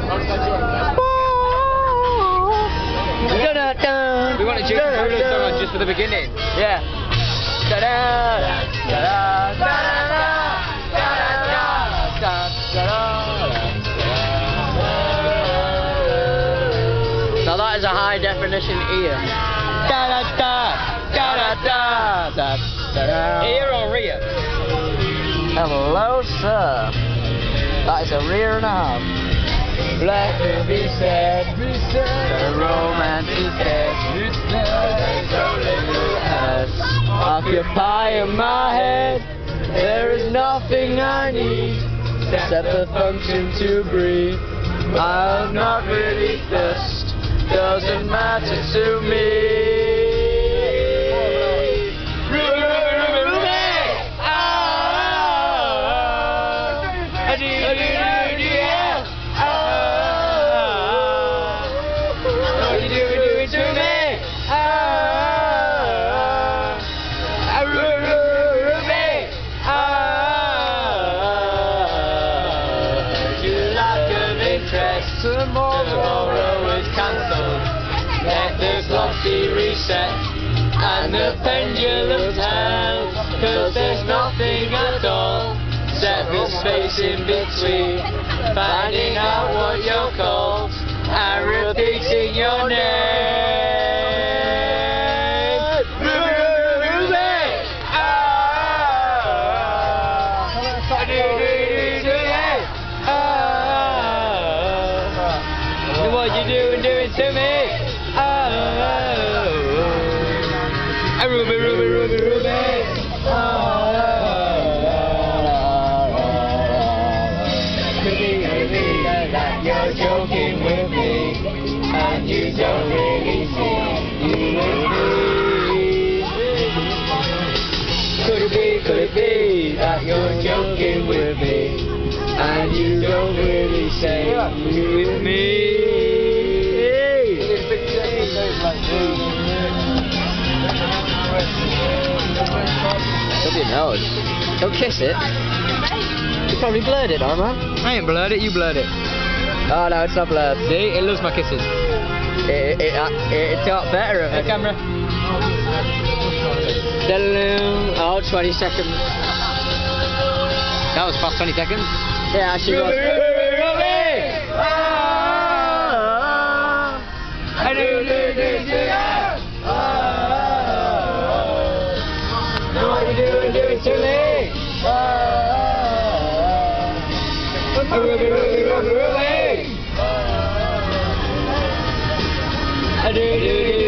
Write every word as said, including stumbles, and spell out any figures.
We want a Juicy Fruity song on just for the beginning. Yeah. Da-da, da-da, da-da, now that is a high definition ear. Da-da-da, da-da-da, da-da. Ear or rear? Hello, sir. That is a rear and a half. Let it be said, the romantic head has occupying my head. There is nothing I need except the function to breathe. I'm not really thirst, doesn't matter to me. Tomorrow is cancelled. Let the clock be reset and the pendulum tells, cause there's nothing at all. Set the space in between, finding out what you're called and repeating your name. What you doing, doing to me? Oh, oh, Ruby, Ruby, Ruby, Ruby. Oh, Ruby, Ruby, that you're joking with me, and you don't really see you with me. Could it be, could it be that you're joking with me, and you don't really say you with me? Don't be a nose. Don't kiss it. You probably blurred it, aren't I? I ain't blurred it, you blurred it. Oh no, it's not blurred. See, it loves my kisses. It, it, it, it got better of Hey, it. camera. Oh, twenty seconds. That was fast twenty seconds. Yeah, she was. I do, do, do, do, yeah. What you doing, doing to me? Ruby, Ruby, Ruby, Ruby. I do, do, do.